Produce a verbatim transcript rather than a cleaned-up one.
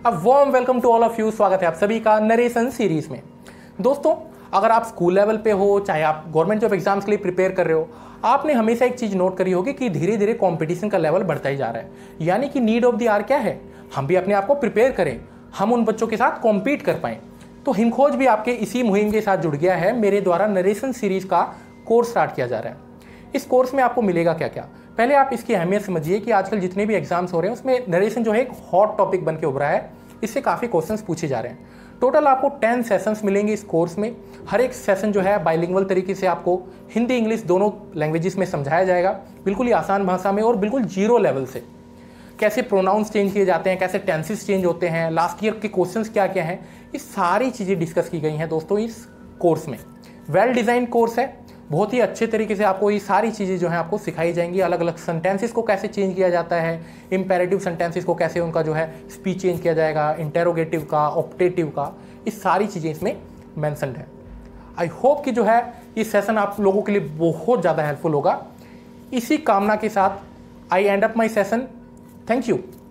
A warm welcome to all of you. स्वागत है आप सभी का नरेशन सीरीज में। दोस्तों, अगर आप स्कूल लेवल पे हो, चाहे आप गवर्नमेंट जॉब एग्जाम्स के लिए प्रिपेयर कर रहे हो, आपने हमेशा एक चीज़ नोट करी होगी कि धीरे धीरे कंपटीशन का लेवल बढ़ता ही जा रहा है। यानी कि नीड ऑफ द आवर क्या है, हम भी अपने आप को प्रिपेयर करें, हम उन बच्चों के साथ कॉम्पीट कर पाएँ। तो हिमखोज भी आपके इसी मुहिम के साथ जुड़ गया है। मेरे द्वारा नरेशन सीरीज का कोर्स स्टार्ट किया जा रहा है। इस कोर्स में आपको मिलेगा क्या क्या, पहले आप इसकी अहमियत समझिए कि आजकल जितने भी एग्जाम्स हो रहे हैं उसमें नरेशन जो है एक हॉट टॉपिक बन के उभरा है। इससे काफ़ी क्वेश्चंस पूछे जा रहे हैं। टोटल आपको टेन सेशंस मिलेंगे इस कोर्स में। हर एक सेशन जो है बाइलिंगुअल तरीके से आपको हिंदी इंग्लिश दोनों लैंग्वेजेस में समझाया जाएगा, बिल्कुल ही आसान भाषा में और बिल्कुल जीरो लेवल से। कैसे प्रोनाउंस चेंज किए जाते हैं, कैसे टेंसेस चेंज होते हैं, लास्ट ईयर के क्वेश्चंस क्या क्या हैं, ये सारी चीज़ें डिस्कस की गई हैं दोस्तों इस कोर्स में। वेल डिज़ाइन कोर्स है, बहुत ही अच्छे तरीके से आपको ये सारी चीज़ें जो हैं आपको सिखाई जाएंगी। अलग अलग सेंटेंसेस को कैसे चेंज किया जाता है, इम्पेरेटिव सेंटेंसेस को कैसे उनका जो है स्पीच चेंज किया जाएगा, इंटेरोगेटिव का, ऑप्टेटिव का, ये सारी चीज़ें इसमें मेंशन्ड है। आई होप कि जो है ये सेशन आप लोगों के लिए बहुत ज़्यादा हेल्पफुल होगा। इसी कामना के साथ I end up my session. Thank you.